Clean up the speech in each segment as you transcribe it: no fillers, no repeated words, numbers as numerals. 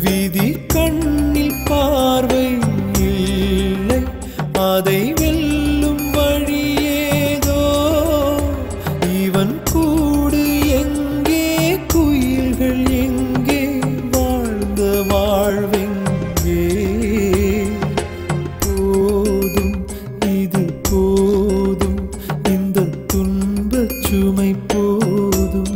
விதி கண்ணில் பார்வை இல்லை, அதை வெல்லும் வழியேதோ. இவன் கூடு எங்கே, குயில்கள் எங்கே, வாழ்ந்த வாழ்வெங்கே. போதும் இது போதும், இந்த துன்பச் சுமை போதும்.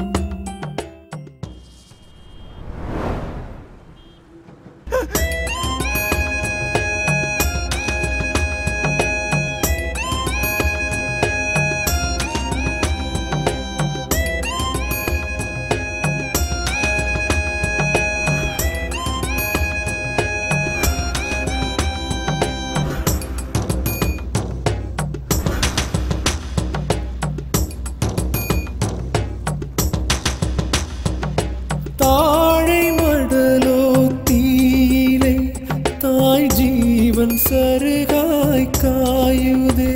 தாழை மடலோ தீயிலே, தாய் ஜீவன் சருகாய் காயுதே.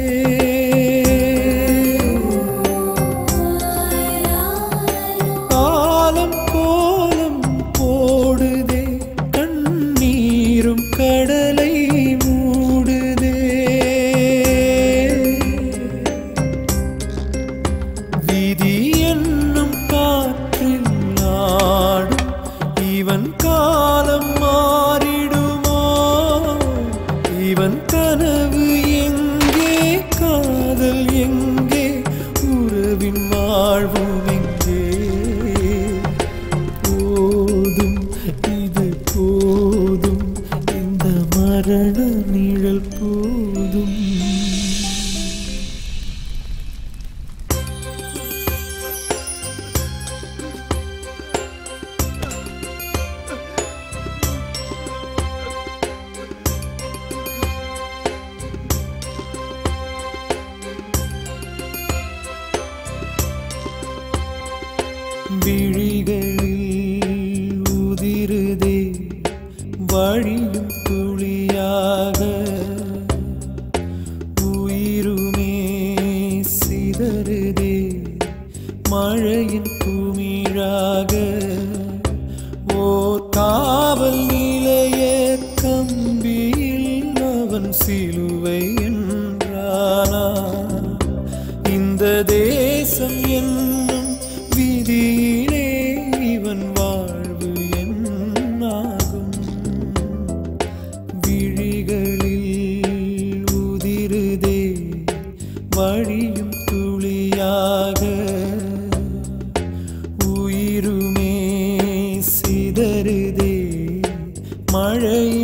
காலம் கோலம் போடுதே, கண்ணீரும் கடலை மூடுதே. விதி என்னும் காற்றில் ஆடும், இவன் காலம் மாறிடுமோ. இவன் கனவு எங்கே, காதல் எங்கே, உறவின் வாழ்வும் எங்கே. போதும் இது போதும், இந்த மரண நிழல் போதும். விழிகளில் உதிருதே வழியும் துளியாக, உயிருமே சிதறுதே மழையின் குமிழாக. ஓர் காவல் நிலைய கம்பியில் அவன் சிலுவை என்றானா. இந்த தேசம் என்னும் விதியிலே இவன் வாழ்வு என்னாகும். விழிகளில் உதிருதே வழியும் துளியாக, உயிருமே சிதறுதே மழை